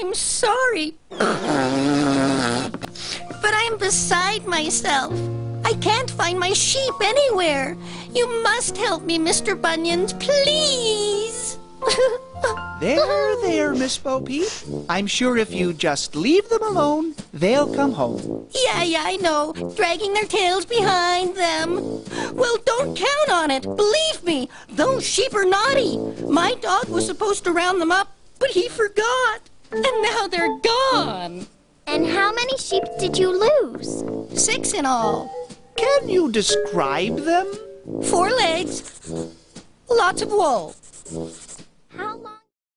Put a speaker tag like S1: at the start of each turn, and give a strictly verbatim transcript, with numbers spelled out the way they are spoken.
S1: I'm sorry. But I'm beside myself. I can't find my sheep anywhere. You must help me, Mister Bunions, please.
S2: There, there, Miss Bo Peep. I'm sure if you just leave them alone, they'll come home.
S1: Yeah, yeah, I know. Dragging their tails behind them. Well, don't count on it. Believe me, those sheep are naughty. My dog was supposed to round them up, but he forgot. And now they're gone.
S3: And how many sheep did you lose?
S1: Six in all.
S2: Can you describe them?
S1: Four legs. Lots of wool.
S3: How long?